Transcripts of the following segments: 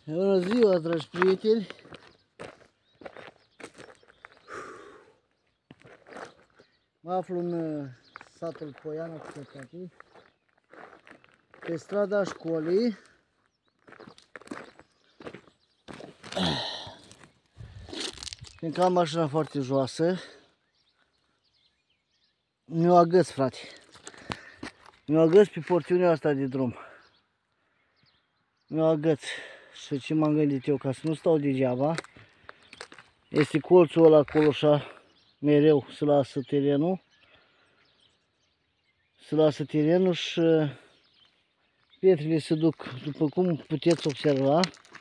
Bună ziua, dragi prieteni! Mă aflu în satul Poiana cu tati, pe strada școlii. Fiindcă am mașina foarte joasă, mi-o agăț, frate. Mi-o agăț pe porțiunea asta de drum. Mi-o agăț. Și ce m-am gândit eu, ca să nu stau degeaba, este colțul ăla acolo așa, mereu se lasă terenul. Se lasă terenul și pietrele se duc, după cum puteți observa.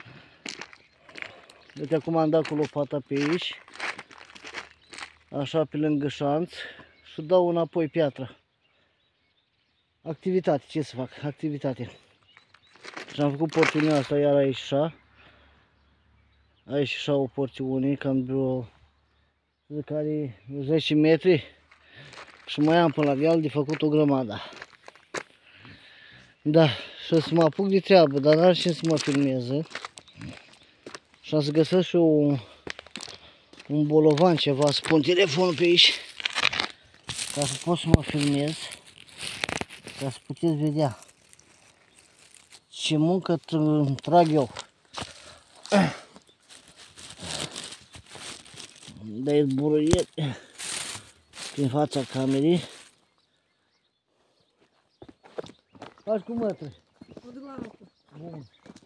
Uite, acum am dat cu lopata pe aici, așa pe lângă șanț, și dau înapoi piatra. Activitate, ce să fac? Activitate. Și am făcut porțiunea asta iar aici așa. Aici așa o porțiune, cam vreo, zic, are 10 metri. Și mai am până la deal de făcut o grămadă. Da, și o să mă apuc de treabă, dar n-are cine să mă filmeze. Și am să găsesc și eu un bolovan, ceva, să pun telefonul pe aici, ca să pot să mă filmez, ca să puteți vedea ce muncă trag eu. De buruiet prin fața camerei. Faci cu mătră? Mă duc la noapte. Bun.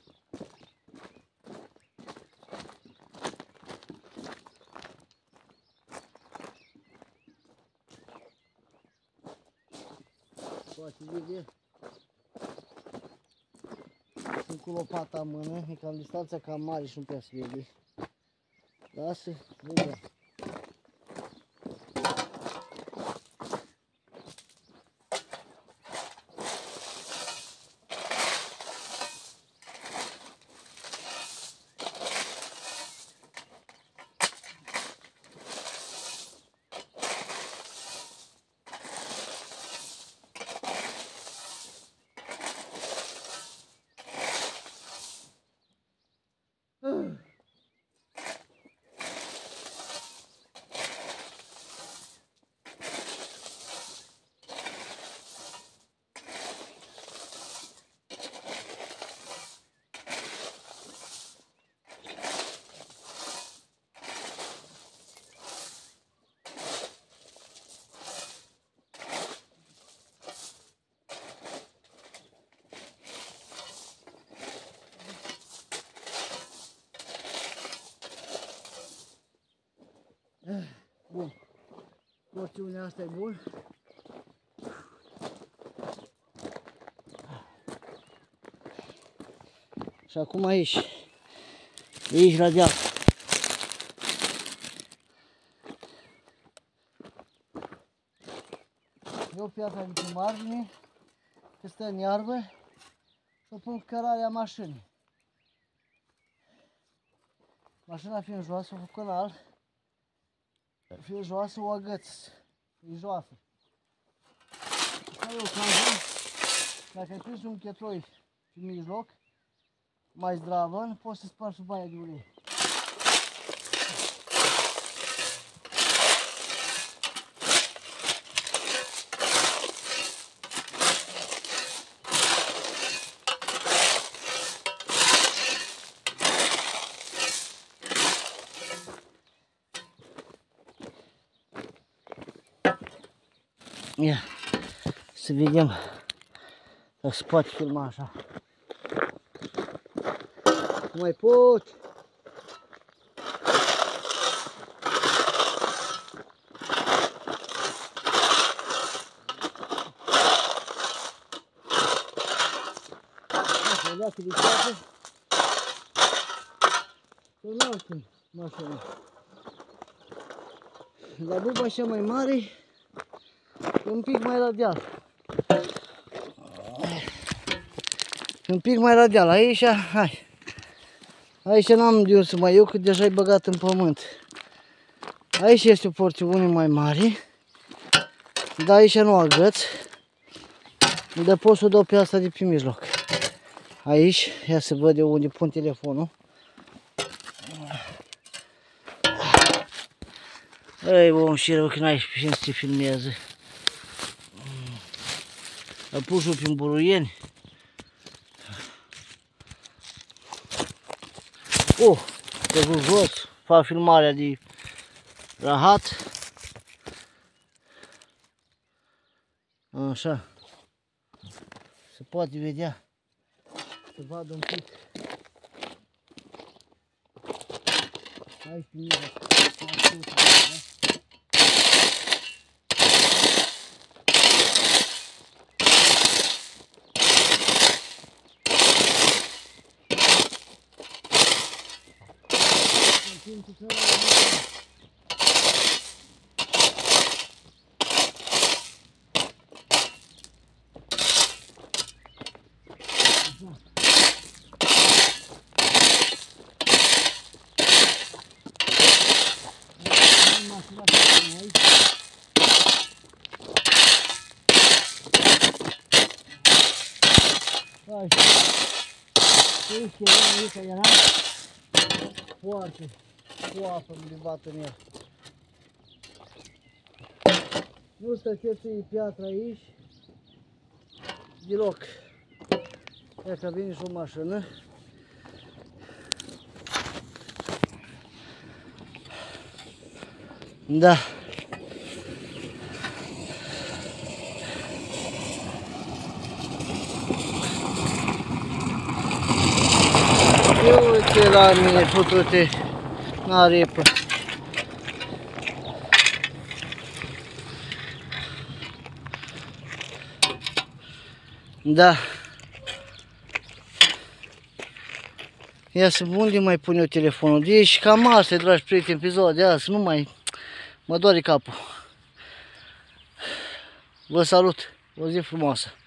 Poate vede. Sunt cu lopata în mână, e cam distanța cam mare și nu prea se vede. Lasă, vedem. Bun, porțiunea asta e bun. Și acum aici, de aici la deal. Eu piatra de pe margine, că stă în iarbă, și o pun cărarea mașinii. Mașina fiind joasă, o fac canal. Fiind joasă, o agăț. E joasă. Așa e o cază. Dacă ai prins un chetroi pe mijloc, mai zdravăn, poți să spargi sub aia de ulei. Ia, să vedem dacă se poate filma așa. Nu mai pot. Dacă de ceapă, să înaltă mașina. Dar buba așa mai mare, un pic mai la deal. Un pic mai la deal. Aici, hai. Aici n-am de unde să mai iau, că deja e băgat în pământ. Aici este o porțiune mai mare, dar aici nu agăț. Dar pot să o dau pe asta de pe mijloc. aici, ia să văd eu unde pun telefonul. Ei, om și rău că n-ai și să te filmează. Îl pus prin Buruieni. Te jos, fac filmarea de rahat. Așa. Se poate vedea. Să vadă un pic. Aici pe mine. Era foarte cu apă de bată în el. Nu stăteți piatra aici deloc. Ia că vine și o mașină. Da. Uite la mine, putute, n-aripă. Da. Ia să unde mai pun eu telefonul? Deci cam asta, dragi prieteni, episodul de azi, nu mai mă doare capul. Vă salut, o zi frumoasă.